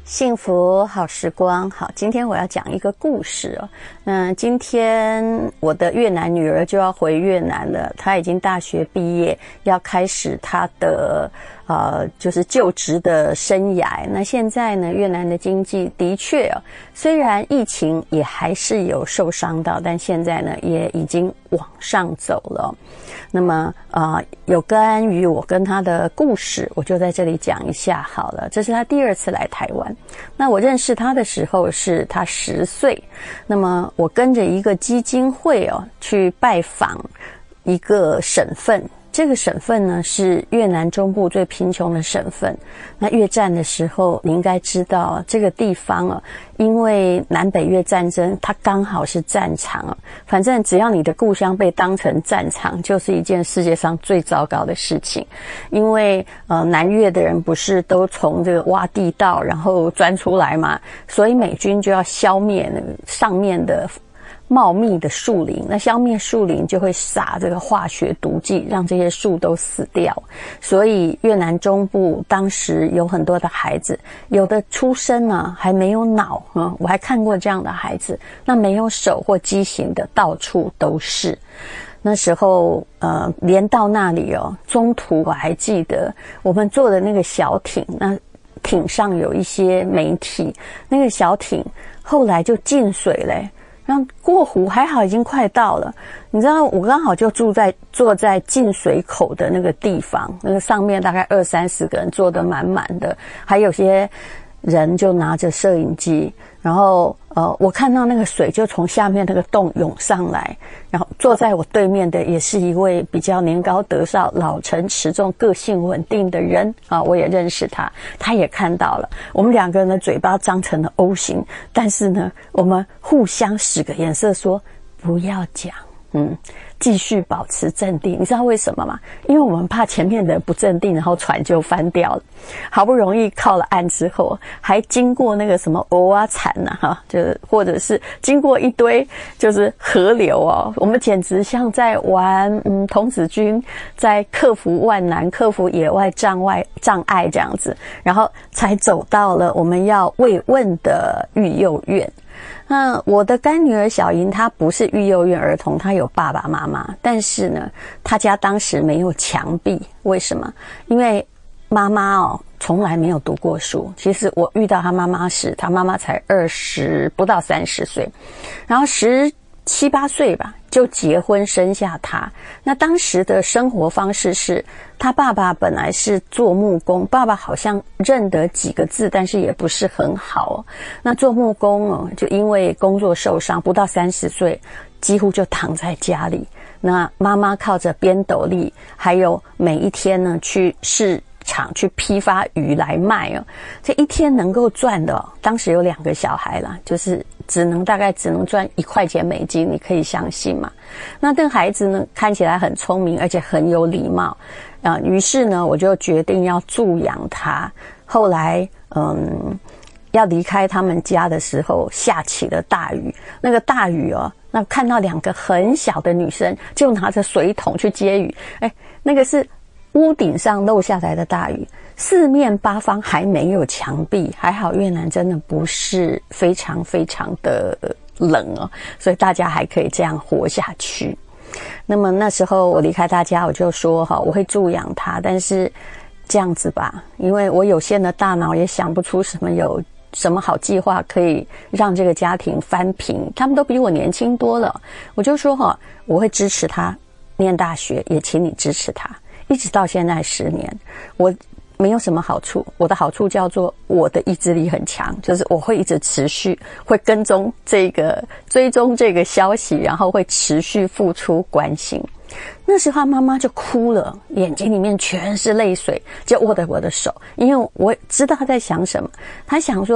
幸福好时光，好，今天我要讲一个故事哦。今天我的越南女儿就要回越南了，她已经大学毕业，要开始她的就是就职的生涯。那现在呢，越南的经济的确虽然疫情也还是有受伤到，但现在呢也已经往上走了。那么有关于我跟她的故事，我就在这里讲一下好了。这是她第2次来台湾。那我认识她的时候是她10岁，那么我跟着一个基金会去拜访一个省份。这个省份呢是越南中部最贫穷的省份。那越战的时候，你应该知道这个地方因为南北越战争，它刚好是战场反正只要你的故乡被当成战场，就是一件世界上最糟糕的事情。因为南越的人不是都从这个挖地道然后钻出来嘛，所以美军就要消灭那个上面的茂密的树林，那消灭树林就会撒这个化学毒剂，让这些树都死掉。所以越南中部当时有很多的孩子，有的出生呢还没有脑我还看过这样的孩子，那没有手或畸形的到处都是。那时候连到那里中途我还记得我们坐的那个小艇，那艇上有一些媒体，那个小艇后来就进水嘞。然后过湖还好已经快到了，你知道我刚好就坐在进水口的那个地方，那个上面大概20-30个人坐得满满的，还有些人就拿着摄影机，然后我看到那个水就从下面那个洞涌上来，然后坐在我对面的也是一位比较年高德少、老成持重、个性稳定的人我也认识他，他也看到了。我们2个人的嘴巴张成了 O 型，但是呢，我们互相使个眼色说不要讲，继续保持镇定。你知道为什么吗？因为我们怕前面的人不镇定，然后船就翻掉了。好不容易靠了岸之后，还经过那个什么欧啊产就是或者是经过一堆就是河流我们简直像在玩童子军在克服万难、克服野外障碍这样子，然后才走到了我们要慰问的育幼院。那我的干女儿小莹她不是育幼院儿童，她有爸爸妈妈，但是呢她家当时没有墙壁。为什么？因为妈妈从来没有读过书。其实我遇到她妈妈时，她妈妈才不到30岁，然后17、18岁吧就结婚生下她。那当时的生活方式是，她爸爸本来是做木工，爸爸好像认得几个字，但是也不是很好那做木工就因为工作受伤，不到30岁几乎就躺在家里。那妈妈靠着编斗笠，还有每一天呢去市场去批发鱼来卖这一天能够赚的当时有2个小孩啦，就是大概只能赚1块钱美金，你可以相信吗？那这个孩子呢看起来很聪明，而且很有礼貌于是呢我就决定要助养他。后来要离开他们家的时候，下起了大雨。那个大雨那看到2个很小的女生就拿着水桶去接雨，那个是屋顶上漏下来的大雨，四面八方还没有墙壁。还好越南真的不是非常非常的冷所以大家还可以这样活下去。那么那时候我离开大家，我就说我会助养他，但是这样子吧，因为我有限的大脑也想不出什么好计划可以让这个家庭翻平，他们都比我年轻多了。我就说我会支持他念大学，也请你支持他。一直到现在10年，我没有什么好处，我的好处叫做我的意志力很强，就是我会一直持续会追踪这个消息，然后会持续付出关心。那时候妈妈就哭了，眼睛里面全是泪水，就握着我的手，因为我知道她在想什么。她想说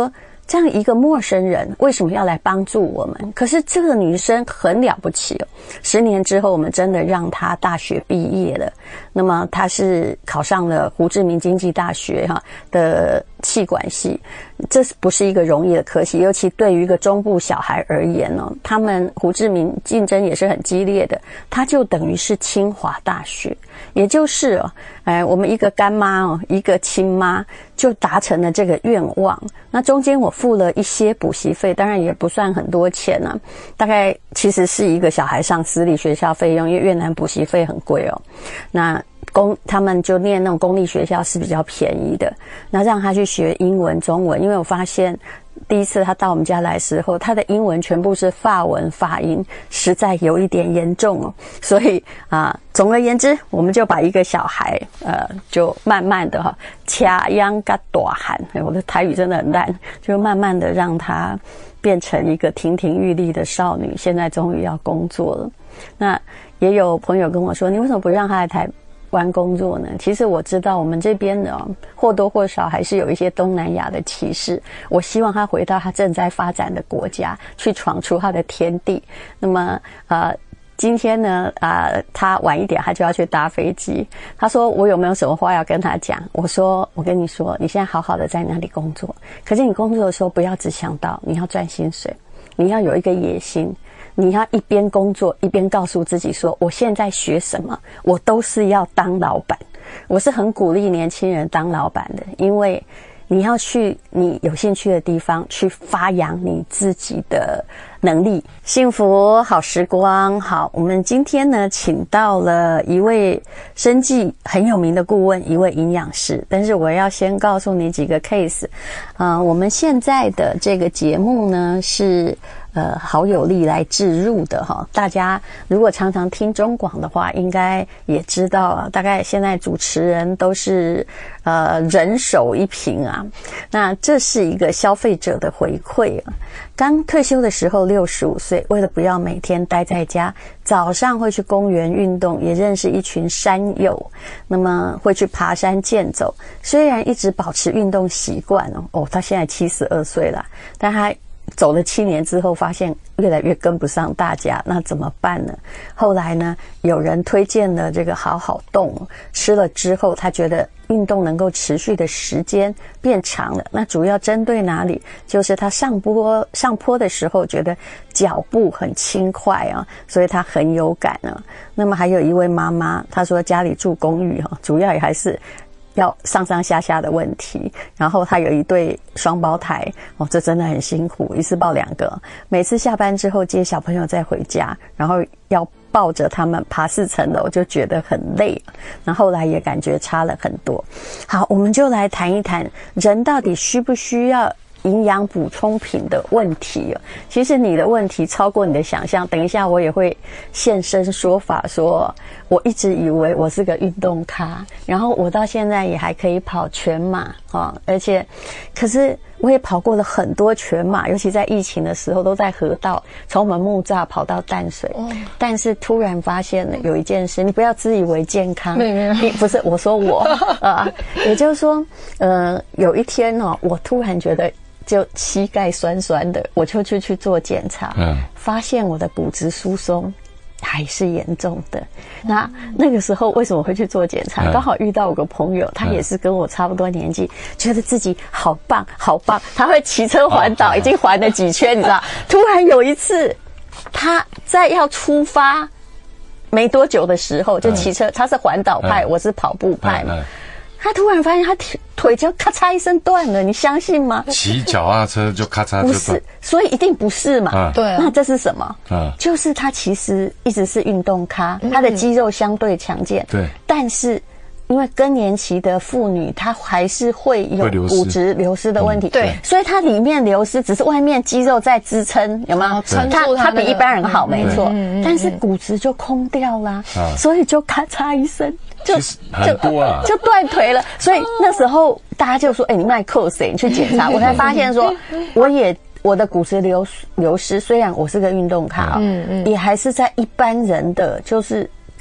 这样一个陌生人为什么要来帮助我们？可是这个女生很了不起哦，10年之后我们真的让她大学毕业了。那么她是考上了胡志明经济大学的企管系，这不是一个容易的科系，尤其对于一个中部小孩而言哦，他们胡志明竞争也是很激烈的，他就等于是清华大学，也就是我们一个干妈一个亲妈就达成了这个愿望。那中间我付了一些补习费，当然也不算很多钱啊，大概其实是一个小孩上私立学校费用，因为越南补习费很贵哦。那他们就念那种公立学校是比较便宜的，那让他去学英文、中文，因为我发现第一次他到我们家来的时候，他的英文全部是法文发音，实在有一点严重哦。所以总而言之，我们就把一个小孩就慢慢的掐秧嘎大汉，我的台语真的很烂，就慢慢的让他变成一个亭亭玉立的少女，现在终于要工作了。那也有朋友跟我说，你为什么不让他来台湾工作呢？其实我知道我们这边的或多或少还是有一些东南亚的歧视，我希望他回到他正在发展的国家去闯出他的天地。那么今天呢他晚一点他就要去搭飞机，他说我有没有什么话要跟他讲？我说我跟你说，你现在好好的在那里工作，可是你工作的时候不要只想到你要赚薪水，你要有一个野心，你要一边工作一边告诉自己说，我现在学什么我都是要当老板。我是很鼓励年轻人当老板的，因为你要去你有兴趣的地方去发扬你自己的能力。幸福好时光，好，我们今天呢请到了一位生计很有名的顾问，一位营养师，但是我要先告诉你几个 case。我们现在的这个节目呢是好友力来置入的大家如果常常听中广的话，应该也知道大概现在主持人都是人手一瓶啊。那这是一个消费者的回馈啊。刚退休的时候65岁，为了不要每天待在家，早上会去公园运动，也认识一群山友，那么会去爬山健走。虽然一直保持运动习惯他现在72岁了，但他走了7年之后发现越来越跟不上大家，那怎么办呢？后来呢，有人推荐了这个好好动，吃了之后他觉得运动能够持续的时间变长了。那主要针对哪里？就是他上坡的时候觉得脚步很轻快所以他很有感那么还有一位妈妈，她说家里住公寓主要也还是要上上下下的问题，然后他有一对双胞胎这真的很辛苦，一次抱2个，每次下班之后接小朋友再回家，然后要抱着他们爬4层楼，就觉得很累，那后来也感觉差了很多。好，我们就来谈一谈人到底需不需要营养补充品的问题其实你的问题超过你的想象，等一下我也会现身说法，说我一直以为我是个运动咖，然后我到现在也还可以跑全马而且可是我也跑过了很多全马，尤其在疫情的时候都在河道，从我们木栅跑到淡水但是突然发现了有一件事，你不要自以为健康，不是我说我也就是说有一天我突然觉得就膝盖酸酸的，我就去做检查发现我的骨质疏松还是严重的。那个时候为什么会去做检查？刚好遇到我个朋友，他也是跟我差不多年纪，觉得自己好棒好棒，他会骑车环岛，已经环了几圈你知道。突然有一次他在要出发没多久的时候就骑车，他是环岛派，我是跑步派嘛，他突然发现他腿就咔嚓一声断了，你相信吗？ 骑脚踏车就咔嚓就断，不是， 所以一定不是嘛。 对那这是什么？就是他其实一直是运动咖，他的肌肉相对强健， 对， 但是因为更年期的妇女她还是会有骨质流失的问题， 对， 所以它里面流失，只是外面肌肉在支撑，有吗？它比一般人好，没错，但是骨质就空掉啦，所以就咔嚓一声就很多就断腿了。所以那时候大家就说你卖扣谁，你去检查。我才发现说我的骨质流失，虽然我是个运动咖也还是在一般人的就是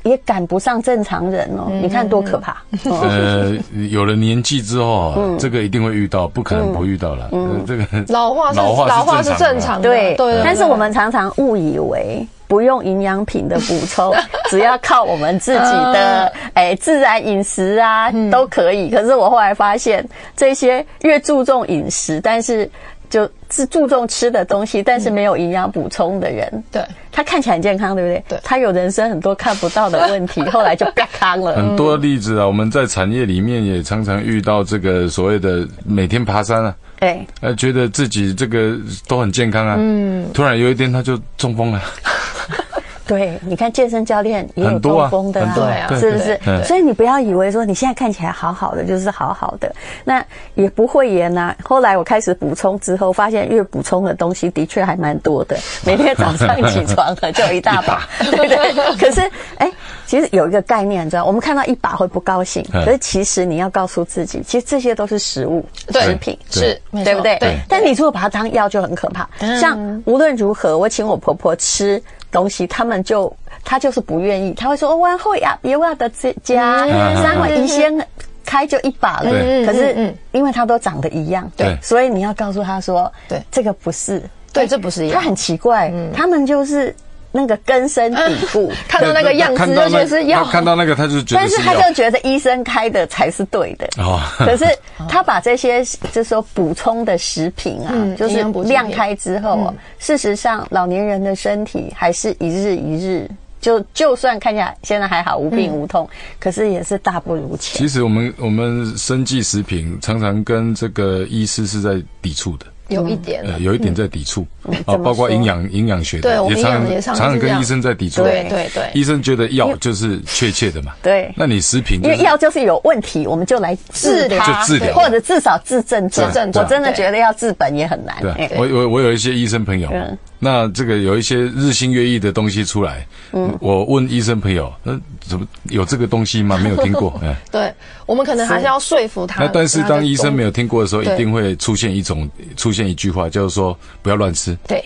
也赶不上正常人哦。你看多可怕。 有了年纪之后啊，这个一定会遇到，不可能不遇到了。这个老化是正常的， 对。 对。 但是我们常常误以为不用营养品的补充，只要靠我们自己的自然饮食啊都可以。可是我后来发现，这些越注重饮食，但是就是注重吃的东西，但是没有营养补充的人， 对， 他看起来很健康，对不对？ 对， 他有人生很多看不到的问题，后来就不康了。 很多例子啊，我们在产业里面也常常遇到这个所谓的每天爬山啊， 对， 觉得自己这个都很健康啊，突然有一天他就中风了。 对，你看健身教练也有中风的啊， 是不是？所以你不要以为说你现在看起来好好的就是好好的，那也不会严啊。后来我开始补充之后，发现越补充的东西的确还蛮多的，每天早上起床就有一大把，对对。可是其实有一个概念，你知道，我们看到一把会不高兴，可是其实你要告诉自己，其实这些都是食物、食品， 是， 对不对？ 对。 但你如果把它当药，就很可怕。像无论如何，我请我婆婆吃东西，她就是不愿意，她会说：“我会啊，别忘的加三碗，医生开就一把了。”可是因为她都长得一样， 对， 所以你要告诉她说：“对，这个不是， 对，这不是一样。” 她很奇怪，他们就是那个根深蒂固， 看到那个样子就觉得是药， 看到那个他就觉得是药， 但是他就觉得医生开的才是对的。可是他把这些就是说补充的食品啊，就是量开之后，事实上老年人的身体还是一日一日。就算看起来现在还好无病无痛，可是也是大不如前。 其实我们生技食品常常跟这个医师是在抵触的。 有一点， 有一点在抵触包括营养学的，也常常跟医生在抵触。 对， 医生觉得药就是确切的嘛。 对， 那你食品因为药就是有问题，我们就来治它，或者至少治症状。我真的觉得要治本也很难。 对，我有一些医生朋友，那这个有一些日新月异的东西出来，我问医生朋友，怎么有这个东西吗？没有听过。 对，我们可能还是要说服他。 那但是当医生没有听过的时候，一定会出现一句话，就是说不要乱吃。 对，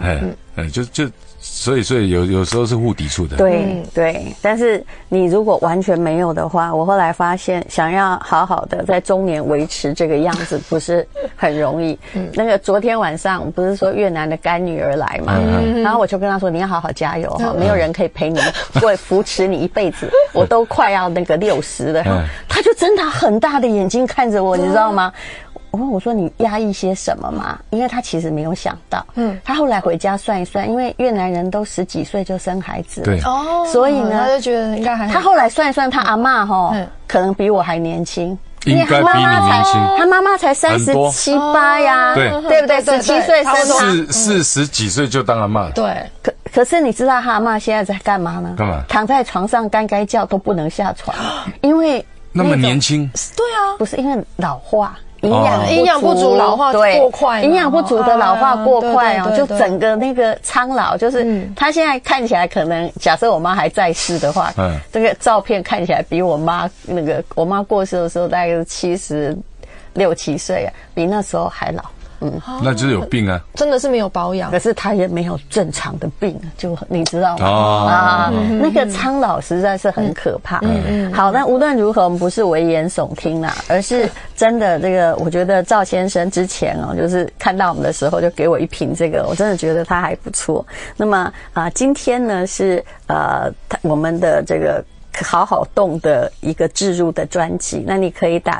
所以有时候是互抵触的。 对，但是你如果完全没有的话，我后来发现，想要好好的在中年维持这个样子，不是很容易。那个昨天晚上不是说越南的干女儿来嘛，然后我就跟她说，你要好好加油哈，没有人可以陪你，会扶持你一辈子。我都快要那个60了，她就睁大很大的眼睛看着我，你知道吗？我说你压抑些什么嘛？因为他其实没有想到，他后来回家算一算，因为越南人都10几岁就生孩子了，对，所以呢， 他就觉得应该还他后来算一算，他阿嬷可能比我还年轻， 应该比你年轻， 他妈妈才37、8呀，对不对？17岁生他 ，40几岁就当阿嬷， 对，可是你知道他阿嬷现在在干嘛呢？ 干嘛？ 躺在床上干该叫都不能下床，因为那么年轻， 对啊， 不是因为老化。 营养不足，老化过快， 营养不足的老化过快就整个那个苍老，就是他现在看起来可能，假设我妈还在世的话，这个照片看起来比我妈我妈过世的时候大概是76、7岁比那时候还老。 那就是有病啊， 真的是没有保养， 可是他也没有正常的病，就你知道吗？那个苍老实在是很可怕。好，那无论如何，我们不是危言耸听啦，而是真的这个，我觉得赵先生之前就是看到我们的时候就给我一瓶这个，我真的觉得他还不错。那么今天呢是我们的这个。好好动的一个置入的专辑，那你可以打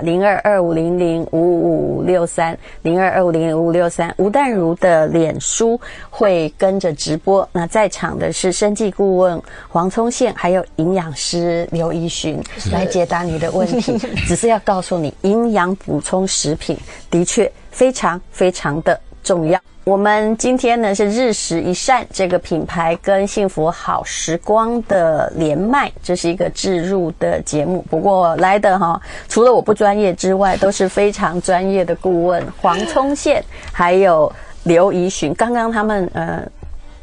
0225005563，0225005563，吴淡如的脸书会跟着直播。那在场的是生技顾问黄聪宪，还有营养师刘怡寻来解答你的问题。只是要告诉你，营养补充食品的确非常非常的重要。我们今天呢是日食一善这个品牌跟幸福好时光的连麦，这是一个置入的节目。不过来的除了我不专业之外，都是非常专业的顾问黄聪宪还有刘怡寻。刚刚他们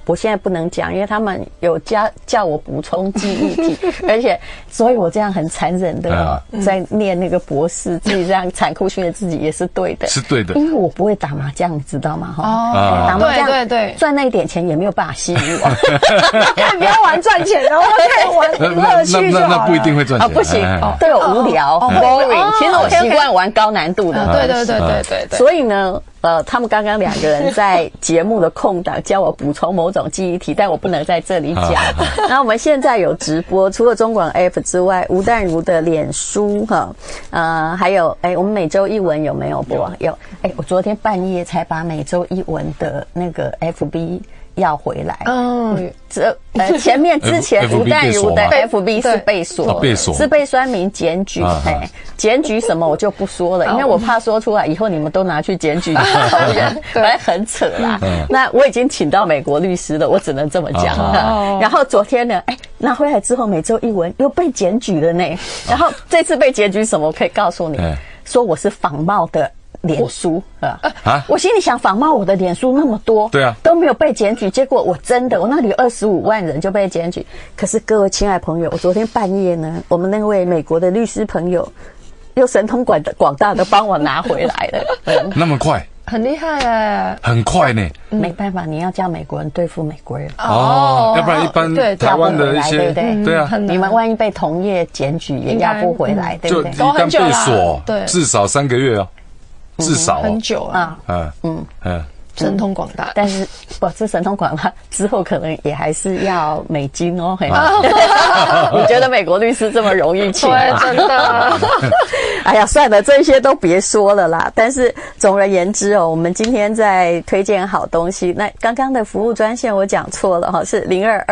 我现在不能讲，因为他们有叫我补充记忆体，而且所以我这样很残忍的在念那个博士，自己这样残酷训练自己也是对的， 是对的， 因为我不会打麻将，你知道吗？ 哦， 打麻将对， 赚那一点钱也没有办法吸引我。 看不要玩赚钱，然后看玩乐趣就好了。 那不一定会赚钱不行，对我无聊 boring。其实我习惯玩高难度的， 对。 所以呢。他们刚刚2个人在节目的空档叫我补充某种记忆体，但我不能在这里讲。那我们现在有直播，除了中广 App 之外，吴淡如的脸书还有我们每周一文有没有播？有。我昨天半夜才把每周一文的那个 FB 要回来。前面之前吴淡如的 FB 是被锁，是被酸民检举。检举什么我就不说了，因为我怕说出来以后你们都拿去检举人，反正很扯啦。那我已经请到美国律师了，我只能这么讲。然后昨天呢，拿回来之后每周一文又被检举了呢。然后这次被检举什么？我可以告诉你，说我是仿冒的脸书我心里想仿冒我的脸书那么多， 对啊， 都没有被检举，结果我那里有25万人就被检举。可是各位亲爱朋友，我昨天半夜呢，我们那位美国的律师朋友又神通广大的帮我拿回来了。 那么快？ 很厉害哎， 很快呢。 没办法，你要叫美国人对付美国人要不然一般台湾的一些对啊， 你们万一被同业检举也要不回来，对不对？ 就一旦被锁，至少3个月至少很久啊。神通广大， 但是这神通广大之后可能也还是要美金哦。你觉得美国律师这么容易请吗？ 对，真的。 哎呀，算了，这些都别说了啦。但是总而言之我们今天在推荐好东西。那刚刚的服务专线我讲错了是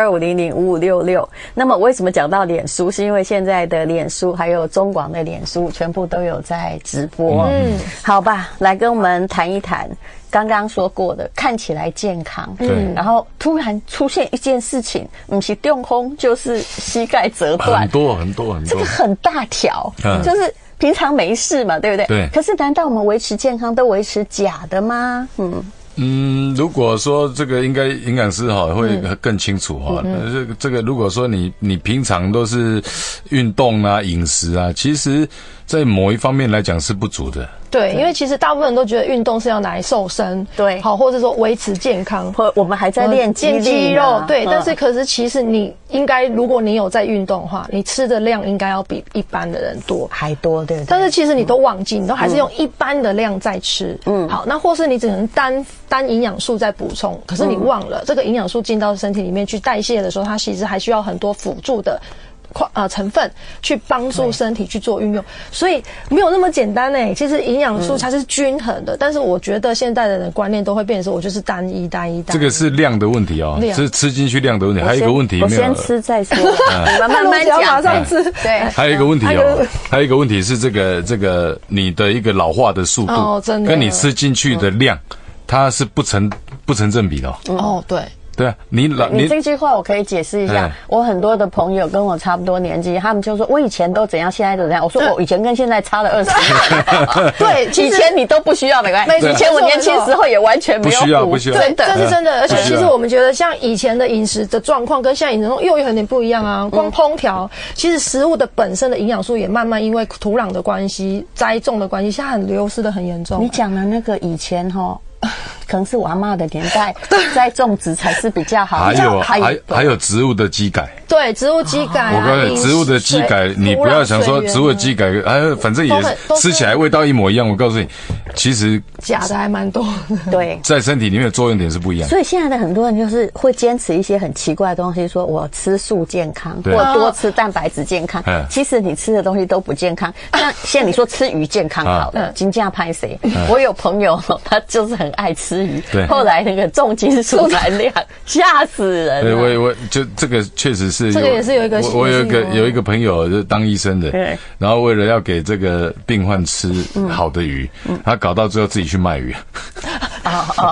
0225005566。那么为什么讲到脸书？是因为现在的脸书还有中广的脸书全部都有在直播。好吧，来跟我们谈一谈。刚刚说过的，看起来健康，然后突然出现一件事情，不是中风就是膝盖折断， 很多， 这个很大条，就是平常没事嘛，对不对？ 对。 可是难道我们维持健康都维持假的吗？ 如果说这个应该营养师会更清楚这个如果说你平常都是运动啊、饮食啊，其实在某一方面来讲是不足的。 对，因为其实大部分人都觉得运动是要拿来瘦身， 对， 或者说维持健康， 或我们还在练肌肉，对。但是可是其实你应该，如果你有在运动的话，你吃的量应该要比一般的人多， 还多，对不对？ 但是其实你都忘记，你都还是用一般的量在吃，好，那或是你只能单营养素在补充，可是你忘了这个营养素进到身体里面去代谢的时候，它其实还需要很多辅助的成分去帮助身体去做运用，所以没有那么简单其实营养素它是均衡的，但是我觉得现在的人观念都会变成说，我就是单一。这个是量的问题是吃进去量的问题。还有一个问题没有， 我先吃再说，你们慢慢讲， 马上吃。 对， 还有一个问题还有一个问题是这个你的一个老化的速度， 真的跟你吃进去的量，它是不成正比的。 对。 对啊，你这句话我可以解释一下。我很多的朋友跟我差不多年纪，他们就说我以前都怎样，现在都怎样。我说我以前跟现在差了20年。对，以前你都不需要，没关系。以前我年轻时候也完全没有不需要。 对，这是真的。而且其实我们觉得，像以前的饮食的状况跟现在饮食中又有很点不一样啊。光烹调，其实食物的本身的营养素也慢慢因为土壤的关系、栽种的关系，现在很流失的很严重。 你讲的那个以前可能是我阿嬷的年代，在种植才是比较好。 还有植物的基改。 对，植物基改。 我告诉你，植物的基改，你不要想说植物的基改，反正也吃起来味道一模一样。我告诉你，其实假的还蛮多的。 对， 在身体里面的作用点是不一样。 所以现在的很多人就是会坚持一些很奇怪的东西，说我吃素健康，或多吃蛋白质健康。其实你吃的东西都不健康。像现在你说吃鱼健康好了，金价拍谁？我有朋友他就是很爱吃鱼，后来那个重金属含量吓死人了。 对，我就这个确实是， 这个也是有一个， 我有一个朋友就当医生的，然后为了要给这个病患吃好的鱼，他搞到最后自己去卖鱼。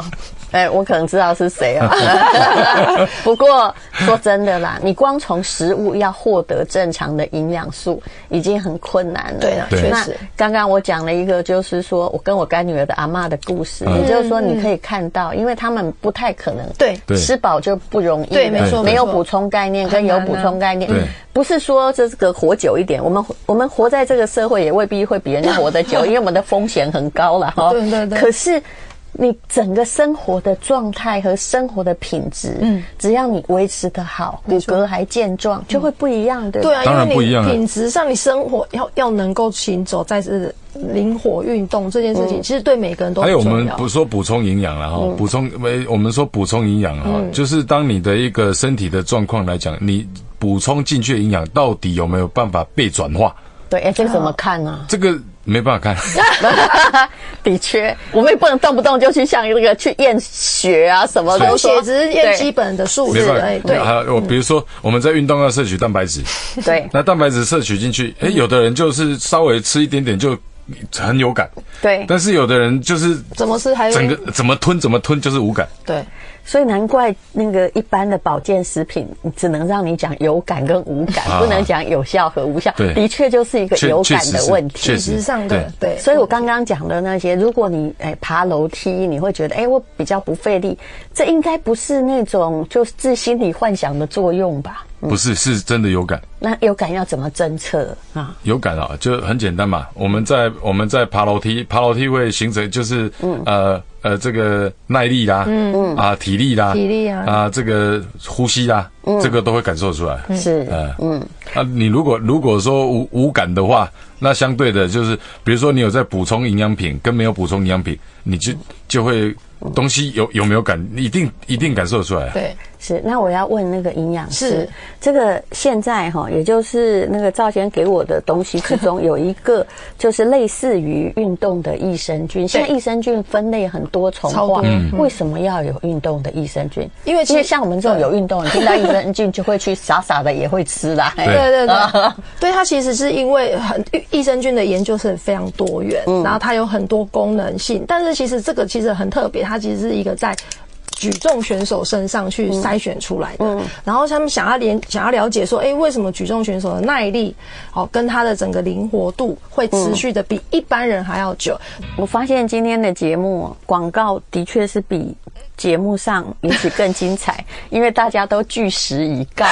我可能知道是谁啊。不过说真的啦，你光从食物要获得正常的营养素已经很困难了。 对啊，确实。 刚刚我讲了一个，就是说我跟我干女儿的阿嬷的故事，也就是说你可以看到，因为他们不太可能吃饱就不容易， 对，没错， 没有补充概念跟有补充概念，不是说这个活久一点，我们活在这个社会也未必会比人家活得久，因为我们的风险很高了哈。 对对对。 可是你整个生活的状态和生活的品质，只要你维持得好，骨骼还健壮，就会不一样，对吧？ 对啊，当然不一样。品质上，你生活要能够行走在这灵活运动这件事情，其实对每个人都很重要。 还有我们不说补充营养了哈，我们说补充营养哈，就是当你的一个身体的状况来讲，你补充进去的营养到底有没有办法被转化？ 对，这个怎么看呢？ 这个没办法看。 的确，我们也不能动不动就去像这个去验血啊什么的， 抽血只是验基本的数字。 对，我比如说我们在运动要摄取蛋白质， 对， 那蛋白质摄取进去，有的人就是稍微吃一点点就很有感， 对， 但是有的人就是怎么吃还整个怎么吞就是无感， 对。 所以难怪那个一般的保健食品只能让你讲有感跟无感，不能讲有效和无效。的确就是一个有感的问题， 确实上的对。 所以我刚刚讲的那些，如果你爬楼梯，你会觉得我比较不费力，这应该不是那种就是心理幻想的作用吧？ 不是，是真的有感。 那有感要怎么侦测啊？ 有感啊，就很简单嘛。我们在爬楼梯会形成就是这个耐力啦，体力啦，这个呼吸啦，这个都会感受出来。 是， 你如果说无感的话，那相对的就是，比如说你有在补充营养品跟没有补充营养品，你就会东西有没有感，一定感受得出来。 对。 是，那我要问那个营养师，这个现在也就是那个赵先给我的东西之中有一个就是类似于运动的益生菌，现在益生菌分类很多重化，为什么要有运动的益生菌？因为像我们这种有运动，你听到益生菌就会去傻傻的也会吃啦。 对，对，它其实是因为益生菌的研究是非常多元，然后它有很多功能性，但是其实这个其实很特别，它其实是一个在举重选手身上去筛选出来的，然后他们想要了解说，为什么举重选手的耐力，跟他的整个灵活度会持续的比一般人还要久。我发现今天的节目广告的确是比节目上也许更精彩，因为大家都据实以告。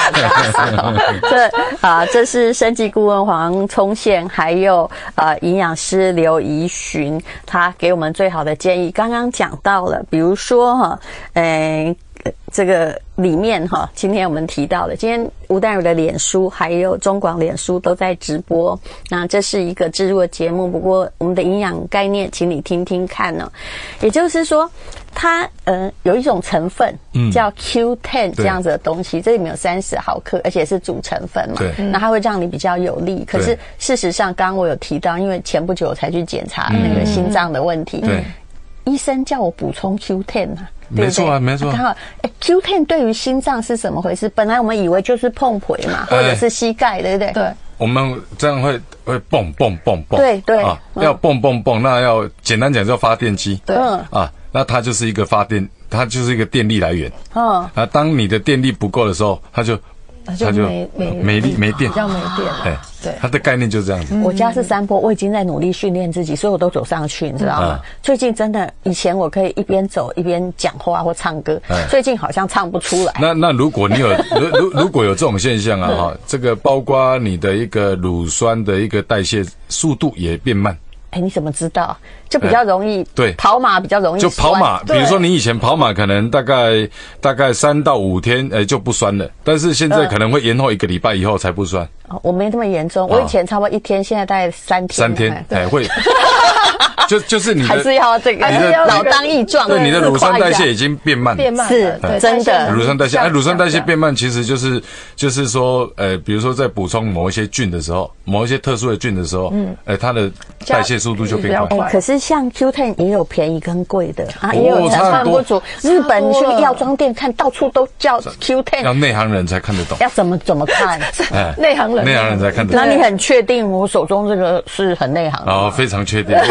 这是生技顾问黄聪宪，还有营养师刘怡寻，他给我们最好的建议。刚刚讲到了，比如说这个里面今天我们提到的，今天吴淡如的脸书还有中广脸书都在直播。那这是一个植入的节目，不过我们的营养概念，请你听听看呢。也就是说，它有一种成分叫 Q10 这样子的东西，这里面有30毫克，而且是主成分嘛。那它会让你比较有力。可是事实上，刚刚我有提到，因为前不久我才去检查那个心脏的问题，医生叫我补充 Q10 啊。 没错啊，没错。 刚好，Q10 对于心脏是怎么回事？本来我们以为就是碰腿嘛，或者是膝盖，对不对？对。 我们这样会蹦蹦蹦蹦。 对对。 要蹦蹦蹦，那要简单讲叫发电机。 对。 那它就是一个它就是一个电力来源。当你的电力不够的时候，它就没电， 比较没电。 对，它的概念就是这样子。 我家是山坡，我已经在努力训练自己，所以我都走上去，你知道吗？最近真的，以前我可以一边走一边讲话或唱歌，最近好像唱不出来。 那如果你有如果有这种现象啊，这个包括你的一个乳酸的一个代谢速度也变慢。 你怎么知道？就比较容易， 对， 跑马比较容易就跑马，比如说你以前跑马可能大概3到5天就不酸了，但是现在可能会延后1个礼拜以后才不酸。 我没这么严重，我以前差不多1天，现在大概3天。 3天，会。就是你的还是要这个，还是要老当益壮。 对，你的乳酸代谢已经变慢， 是真的。 乳酸代谢，乳酸代谢变慢，其实就是说，比如说在补充某一些菌的时候，某一些特殊的菌的时候，它的代谢速度就变快。 可是像 Q10 也有便宜跟贵的啊，也有成分不足。日本你去药妆店看到处都叫 Q10， 要内行人才看得懂。 要怎么看？ 内行人才看得懂。 那你很确定我手中这个是很内行的？ 非常确定，因为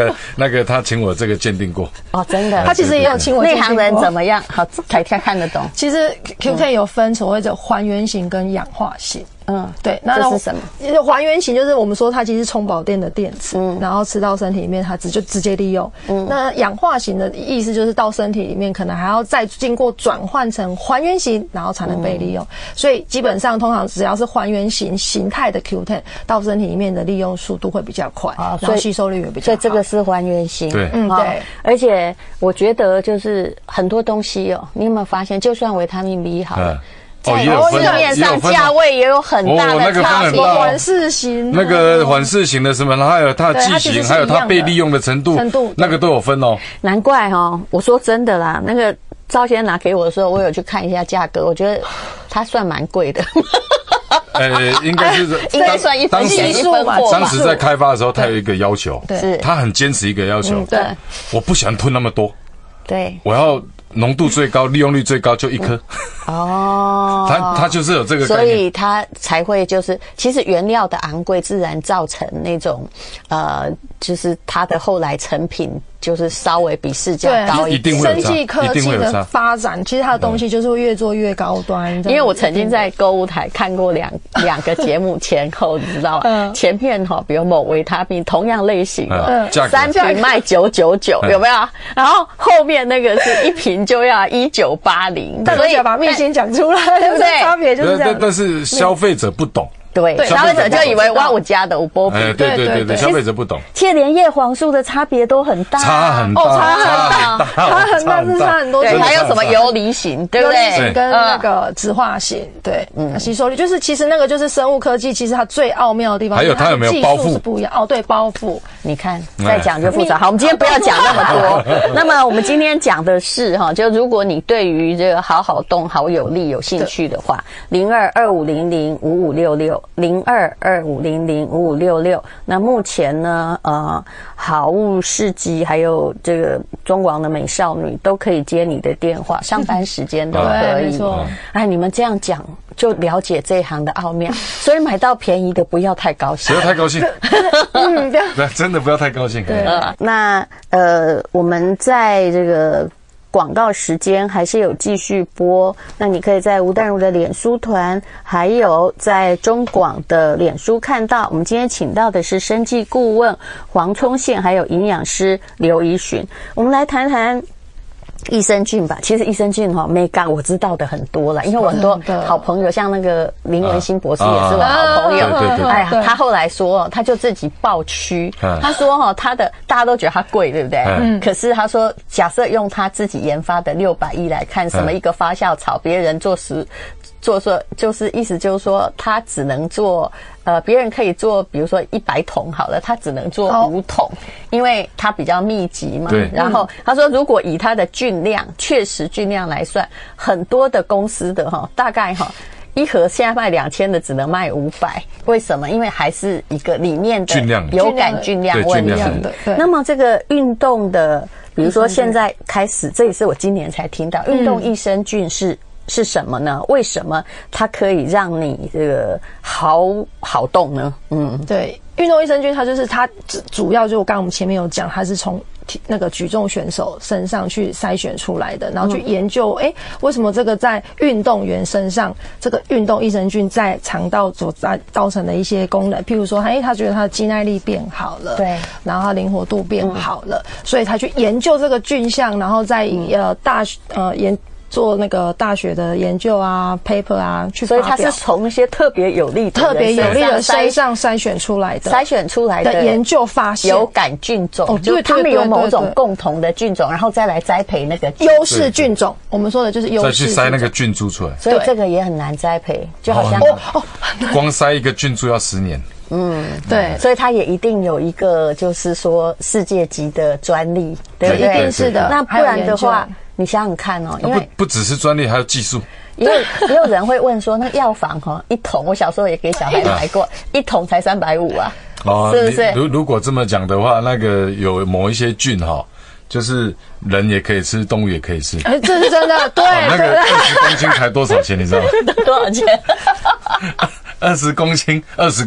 那个他请我这个鉴定过。 哦，真的， 他其实也有请我鉴定过。 内行人怎么样？好，才看得懂。 其实 Q10 有分所谓的还原型跟氧化型。对，那这是什么？ 还原型就是我们说它其实是充饱电的电池，然后吃到身体里面，它就直接利用。那氧化型的意思就是到身体里面，可能还要再经过转换成还原型，然后才能被利用。所以基本上通常只要是还原型形态的 Q10，到身体里面的利用速度会比较快，然后吸收率也比较好。 所以这个是还原型。 对， 对。 而且我觉得就是很多东西你有没有发现，就算维他命 B 好了。在市面上价位也有很大的差别， 缓释型那个缓释型的什么，还有它的剂型，还有它被利用的程度，那个都有分哦。 难怪我说真的啦，那个赵先生拿给我的时候，我有去看一下价格，我觉得它算蛮贵的。 应该是算一分钱一分货。 当时在开发的时候，他有一个要求， 是他很坚持一个要求， 对， 我不喜欢吞那么多， 对， 我要浓度最高、利用率最高，就一颗。它就是有这个概念， 所以它才会就是，其实原料的昂贵，自然造成那种就是它的后来成品就是稍微比市价高一点。 生技科技的发展，其实它的东西就是会越做越高端。 因为我曾经在购物台看过两个节目前后，你知道吗？前面比如某维他命同样类型3瓶卖999，有没有？然后后面那个是一瓶就要1980， 所以要把秘辛讲出来，对不对？差别就是这样。 但是消费者不懂。 对，消费者就以为我家的波比。 对，消费者不懂。 其实连叶黄素的差别都很大， 差很大， 差很多。 对，还有什么游离型，对不对？ 游离型跟那个酯化型，对，吸收率就是其实那个就是生物科技，其实它最奥妙的地方。 还有它有没有包覆是不一样？对，包覆。 你看，再讲就复杂。好，我们今天不要讲那么多。那么我们今天讲的是就如果你对于这个好好动、好有力有兴趣的话，0225005566，0225005566。那目前呢，好物市集还有这个中广的美少女都可以接你的电话，上班时间都可以。哎，你们这样讲就了解这一行的奥妙，所以买到便宜的不要太高兴， 不要太高兴。对，真的不要太高兴。 对，那我们在这个广告时间还是有继续播，那你可以在吴淡如的脸书团，还有在中广的脸书看到。我们今天请到的是生技顾问黄聪宪，还有营养师刘怡寻。我们来谈谈益生菌吧。其实益生菌Mega 我知道的很多了，因为我很多好朋友，像那个林文新博士也是我好朋友。哎呀，他后来说他就自己爆区，他说他的大家都觉得他贵，对不对？可是他说，假设用他自己研发的600亿来看，什么一个发酵草，别人做就是意思就是说，他只能做别人可以做，比如说100桶好了，他只能做5桶，因为它比较密集嘛。然后他说，如果以它的菌量，确实菌量来算，很多的公司的大概一盒现在卖2000的只能卖500，为什么？因为还是一个里面的有感菌量问题。那么这个运动的，比如说现在开始，这也是我今年才听到，运动益生菌是什么呢？为什么它可以让你这个好动呢？ 对，运动益生菌它就是它主要就刚刚我们前面有讲，它是从那个举重选手身上去筛选出来的，然后去研究，为什么这个在运动员身上，这个运动益生菌在肠道所造成的一些功能，譬如说，他觉得他的肌耐力变好了，对，然后他灵活度变好了，所以他去研究这个菌相，然后在做那个大学的研究啊 paper 啊去发表， 所以它是从一些特别有力的身上筛选出来的研究发现有感菌种，就是他们有某种共同的菌种，然后再来栽培那个优势菌种。我们说的就是优势， 再去筛那个菌株出来， 所以这个也很难栽培，就好像光筛一个菌株要10年。 对，所以它也一定有一个就是说世界级的专利，对不对？ 一定是的。 那不然的话，你想想看因为不只是专利，还有技术。 也有人会问说，那药房1桶，我小时候也给小孩买过，1桶才350啊，是不是？ 如果这么讲的话，那个有某一些菌就是人也可以吃，动物也可以吃。 这是真的，对。 那个20公斤才多少钱？你知道吗？ 多少钱？ 20公斤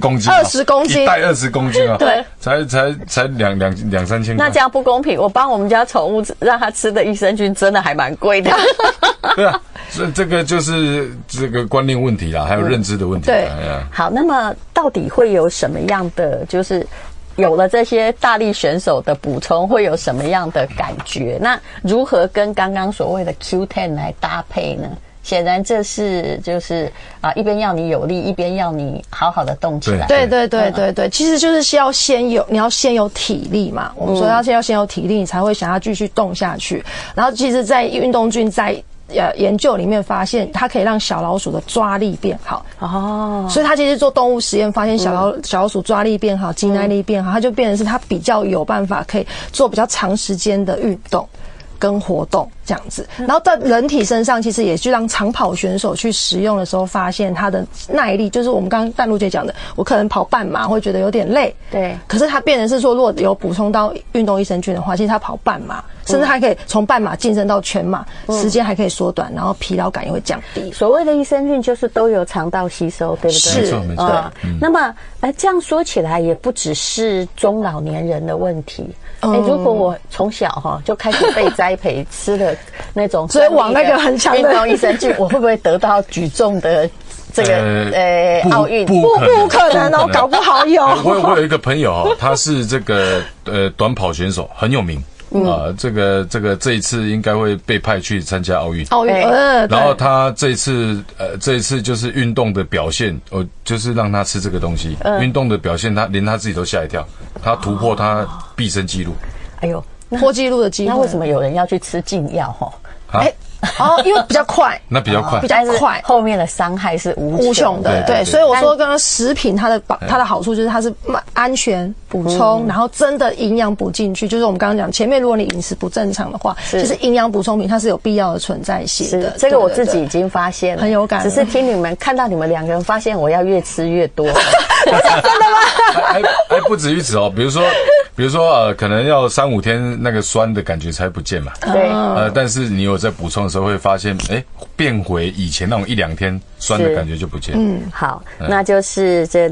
，20公斤， 一袋20公斤啊， 对， 才两三千块。 那这样不公平，我帮我们家宠物让它吃的益生菌真的还蛮贵的。 对啊，这个就是这个观念问题啦，还有认知的问题。 对， 好，那么到底会有什么样的就是有了这些大力选手的补充，会有什么样的感觉？那如何跟刚刚所谓的 Q10 来搭配呢？显然这是就是一边要你有力，一边要你好好的动起来。 对，其实就是你要先有体力嘛。我们说要先有体力，你才会想要继续动下去。然后其实，在运动菌在研究里面发现，它可以让小老鼠的抓力变好哦，所以它其实做动物实验发现小老鼠抓力变好，肌耐力变好，它就变成是它比较有办法可以做比较长时间的运动跟活动这样子。然后在人体身上，其实也就让长跑选手去使用的时候，发现它的耐力，就是我们刚刚淡如姐讲的，我可能跑半马会觉得有点累， 对， 可是它变成是说，如果有补充到运动益生菌的话，其实它跑半马，甚至还可以从半马晋升到全马，时间还可以缩短，然后疲劳感也会降低。 所谓的益生菌就是都有肠道吸收，对不对？ 是，没错。 那么这样说起来，也不只是中老年人的问题。如果我从小就开始被栽培吃了那种， 所以往那个很强的运动益生菌，我会不会得到举重的这个奥运？ 不可能哦，搞不好有。 我有一个朋友他是这个短跑选手，很有名。这一次应该会被派去参加奥运。然后他这一次就是运动的表现，就是让他吃这个东西。运动的表现，连他自己都吓一跳，他突破他毕生纪录。 哎呦， 破纪录的机会。 那为什么有人要去吃禁药？ 因为比较快， 那比较快， 比较快， 后面的伤害是无穷的。 对，所以我说刚刚食品它的好处就是它是安全补充，然后真的营养补进去。就是我们刚刚讲前面，如果你饮食不正常的话，其实营养补充品它是有必要的存在性的。 这个我自己已经发现了， 很有感。 只是听你们看到你们两个人，发现我要越吃越多。 真的吗？ 还不止于此哦，比如说可能要3-5天那个酸的感觉才不见嘛。 对。 但是你有在补充的时候会发现，变回以前那种1-2天酸的感觉就不见。 好，那就是这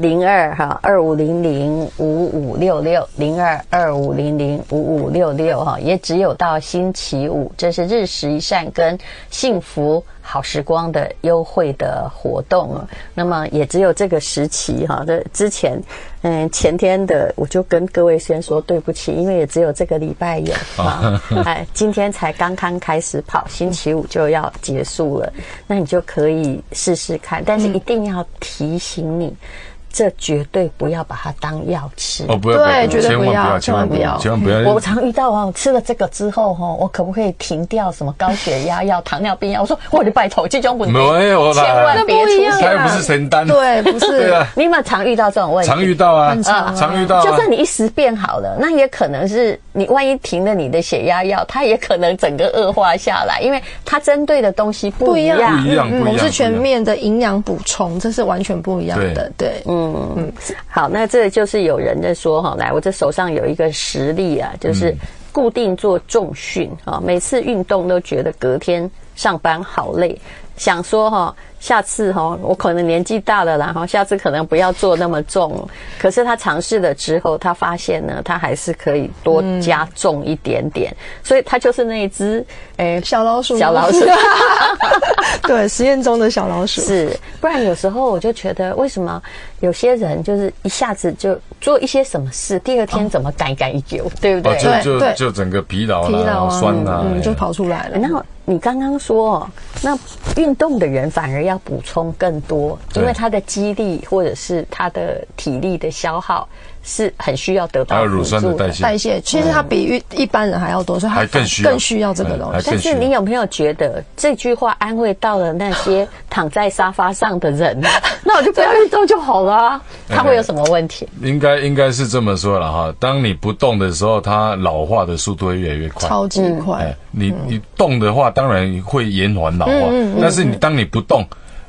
0225005566，0225005566也只有到星期五，这是日食一善跟幸福好时光的优惠的活动。那么也只有这个时期这之前前天的我就跟各位先说对不起，因为也只有这个礼拜有今天才刚刚开始跑，星期五就要结束了，那你就可以试试看，但是一定要提醒你，这绝对不要把它当药吃不要， 对，绝对不要， 千万不要。 我常遇到吃了这个之后我可不可以停掉什么高血压药、糖尿病药？我说我的拜托，这种不能，千万别出现， 它又不是神丹， 对，不是。 对啊， 你有没有常遇到这种问题？ 常遇到啊，常遇到。 就算你一时变好了，那也可能是你万一停了你的血压药，它也可能整个恶化下来，因为它针对的东西不一样。 我们是全面的营养补充，这是完全不一样的。对。 好，那这就是有人在说来，我这手上有一个实例啊，就是固定做重训每次运动都觉得隔天上班好累，想说下次我可能年纪大了啦，下次可能不要做那么重。可是他尝试了之后，他发现呢，他还是可以多加重一点点，所以他就是那一只小老鼠。对，实验中的小老鼠。 是，不然有时候我就觉得，为什么有些人就是一下子就做一些什么事，第二天怎么干一久，对不对？ 就整个疲劳啊、酸啊， 就跑出来了。 那你刚刚说那运动的人反而要补充更多，因为他的肌力或者是他的体力的消耗是很需要得到还有乳酸的代谢， 其实它比一般人还要多，所以它更需要这个东西。 但是你有没有觉得这句话安慰到了那些躺在沙发上的人？那我就不要运动就好了，他会有什么问题？ 应该是这么说了哈。当你不动的时候，它老化的速度会越来越快， 超级快。 你动的话，当然会延缓老化，但是当你不动，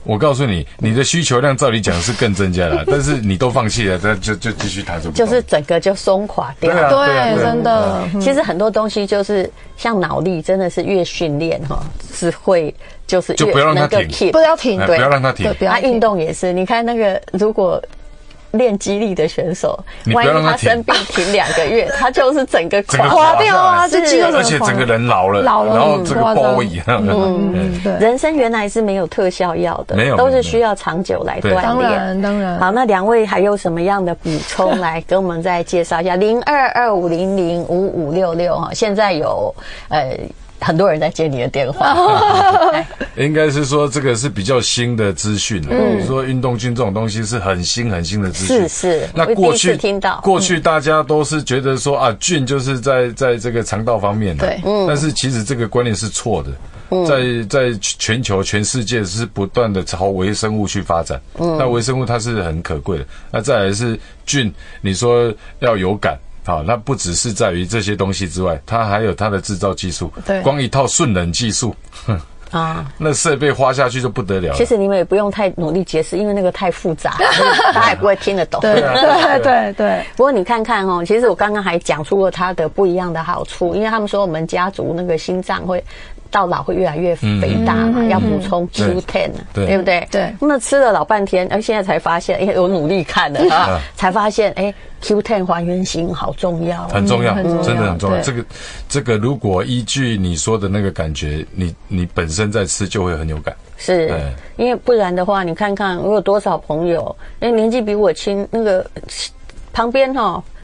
我告诉你，你的需求量照理讲是更增加了，但是你都放弃了，那就继续躺着不动， 就是整个就松垮掉。 对，真的。 其实很多东西就是像脑力，真的是越训练是会就是就不要让它停， 不要停， 不要让它停。 运动也是，你看那个如果练肌力的选手，万一他生病停2个月，他就是整个垮掉啊，这肌肉而且整个人老了，然后这个包一样。 对， 人生原来是没有特效药的， 没有， 都是需要长久来锻炼。 当然。 好，那2位还有什么样的补充来跟我们再介绍一下？0225005566哈，现在有很多人在接你的电话， 应该是说这个是比较新的资讯，比如说运动菌这种东西是很新的资讯。 是。 那过去听到， 过去大家都是觉得说啊，菌就是在这个肠道方面的， 对， 但是其实这个观念是错的。在全球全世界是不断的朝微生物去发展，那微生物它是很可贵的。那再来是菌，你说要有感。好，那不只是在于这些东西之外，它还有它的制造技术。 对， 光一套顺冷技术，那设备花下去就不得了了。 其实你们也不用太努力解释，因为那个太复杂，他也不会听得懂。 对。 不过你看看其实我刚刚还讲出了它的不一样的好处，因为他们说我们家族那个心脏会到老会越来越肥大嘛，要补充 Q10，对不对？ 对。 那吃了老半天，现在才发现，我努力看了才发现，Q10 还原型好重要， 很重要，真的很重要。这个如果依据你说的那个感觉，你本身在吃就会很有感。 是，因为不然的话，你看看我有多少朋友，年纪比我轻，那个旁边